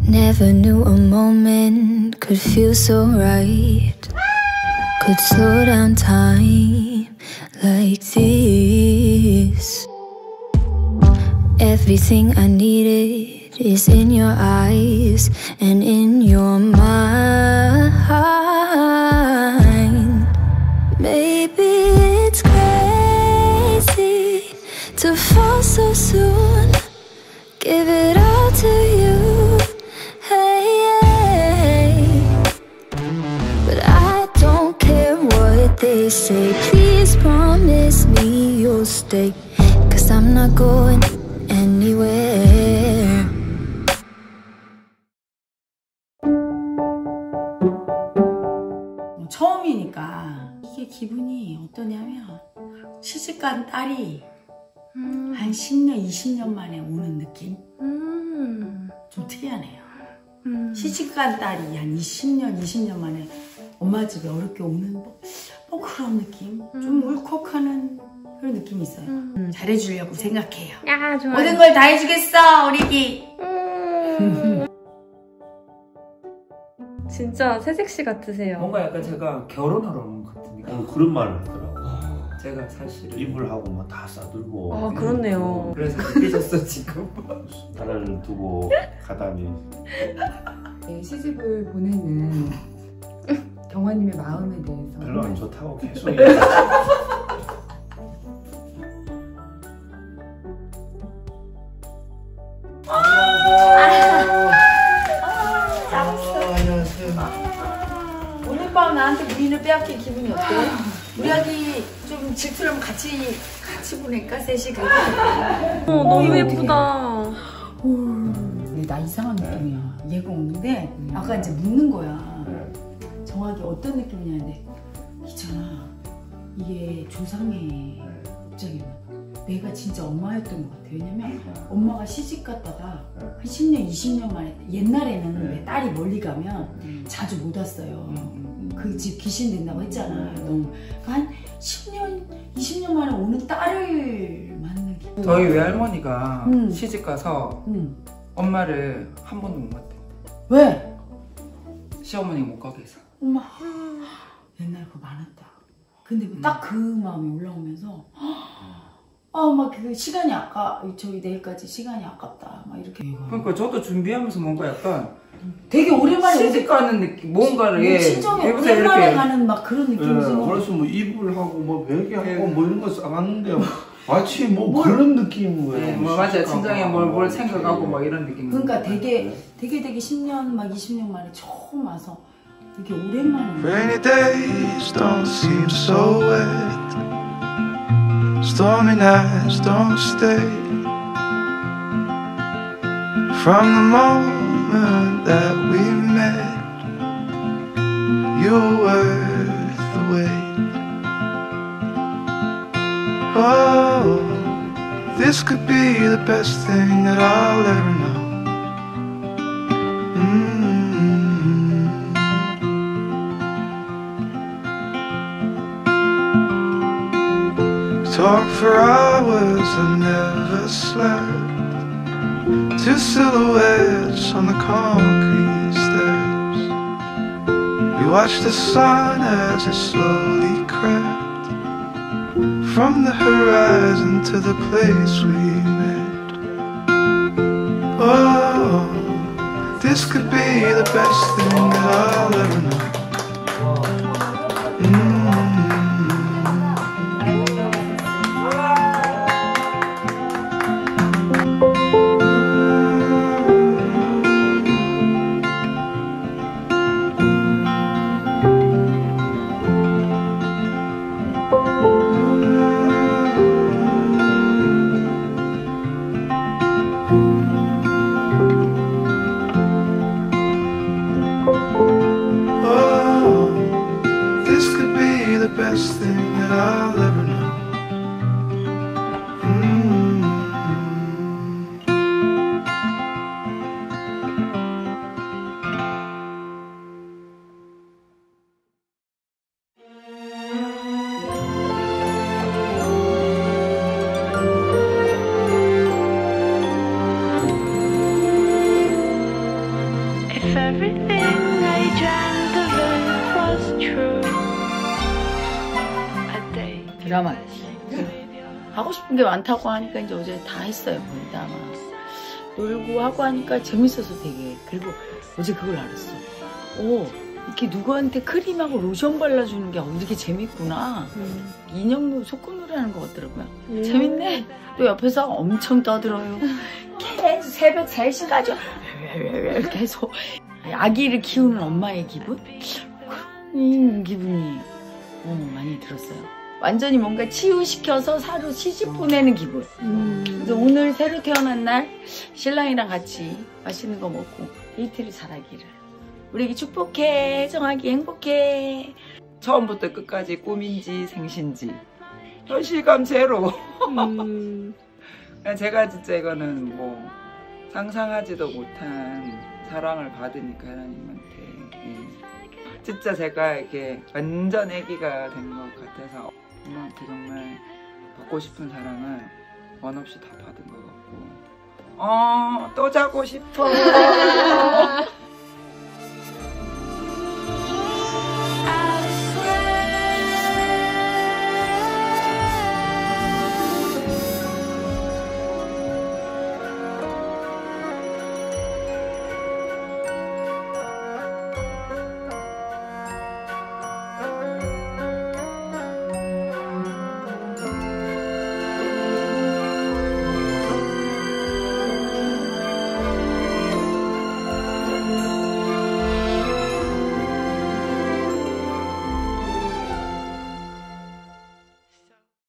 Never knew a moment could feel so right, could slow down time like this. Everything I needed is in your eyes and in your mind. Maybe it's crazy to fall so soon, give it all to you, hey. But I don't care what they say, please promise me you'll stay, 'cause I'm not going anywhere. 처음이니까 이게 기분이 어떠냐면 시집간 딸이 한 10년, 20년 만에 오는 느낌? 좀 특이하네요. 시집간 딸이 한 10년, 20년 만에 엄마 집에 어렵게 오는 뭐 그런 느낌? 좀 울컥하는 그런 느낌이 있어요. 잘해주려고 생각해요. 야, 좋아요. 모든 걸 다 해주겠어, 우리 기. 진짜 새색시 같으세요. 뭔가 약간 제가 결혼하러 오는 것 같은 느낌. 그런 말을 하더라고. 제가 사실 이불 하고 뭐 다 싸들고. 아, 그렇네요. 그래서 느끼셨어 지금. 나를 두고 가다니. 네, 시집을 보내는 경화님의 마음에 대해서 별로 안 좋다고 계속 얘기해. 오늘 밤 나한테 무인을 빼앗긴 기분이 어때? 우리 아기 좀 질투하면 같이 보낼까? 셋이 그렇게. 너무 예쁘다. 근데 나 이상한 느낌이야. 얘가 오는데 아까 이제 묻는 거야. 정확히 어떤 느낌이냐는데 있잖아. 이게 조상의 갑자기 내가 진짜 엄마였던 것 같아. 왜냐면 엄마가 시집 갔다가 한 10년, 20년 만에 옛날에는 왜 딸이 멀리 가면 자주 못 왔어요. 그 집 귀신 된다고 했잖아. 너무 한 10년, 20년 만에 오는 딸을 만나는 게. 저희 외할머니가 시집 가서 엄마를 한 번도 못 봤대. 왜? 시어머니가 못 가게 해서. 엄마 옛날 그거 많았다. 근데 딱 그 마음이 올라오면서 막 그 시간이 저기 내일까지 시간이 아깝다 막 이렇게. 그러니까 저도 준비하면서 뭔가 약간 되게 오랜만에 시집 가는 느낌, 뭔가를 친정에 오랜만에 가는 막 그런 느낌이지. 그래서 뭐 이불 하고 뭐 베개 하고 뭐 이런 거 싸갔는데 마치 뭐 그런 느낌인 거예요. 네, 뭐 맞아요. 친정에 뭘 생각하고 막 이런 느낌. 그러니까 되게 10년 막 20년 만에 처음 와서 되게 오랜만에. Rainy days don't seem so wet. Stormy nights don't stay. From the moment that we met, you were worth the wait. Oh, this could be the best thing that I'll ever know. Talk for hours and never slept. Two silhouettes on the concrete steps. We watched the sun as it slowly crept from the horizon to the place we met. Oh, this could be the best thing that I'll ever know. Best thing that I'll ever know. if everything I dreamt of it was true. A day. 드라마 하고 싶은 게 많다고 하니까 이제 어제 다 했어요. 거의 다 막 놀고 하고 하니까 재밌어서 되게. 그리고 어제 그걸 알았어. 오, 이렇게 누구한테 크림하고 로션 발라주는 게 이렇게 재밌구나. 인형도 소꿉놀이 하는 것 같더라고요. 재밌네. 또 옆에서 엄청 떠들어요. 계속 새벽 3시까지 계속 아기를 키우는 엄마의 기분? 기분이 많이 들었어요. 완전히 뭔가 치유시켜서 사로 시집 보내는 기분. 그래서 오늘 새로 태어난 날 신랑이랑 같이 맛있는 거 먹고 데이트를 잘하기를. 우리 애기 축복해. 정하기 행복해. 처음부터 끝까지 꿈인지 생신지 현실감 제로. 제가 진짜 이거는 뭐 상상하지도 못한 사랑을 받으니까 하나님한테. 진짜 제가 이게 완전 애기가 된 것 같아서 엄마한테 정말 받고 싶은 사랑을 원 없이 다 받은 것 같고 또 자고 싶어.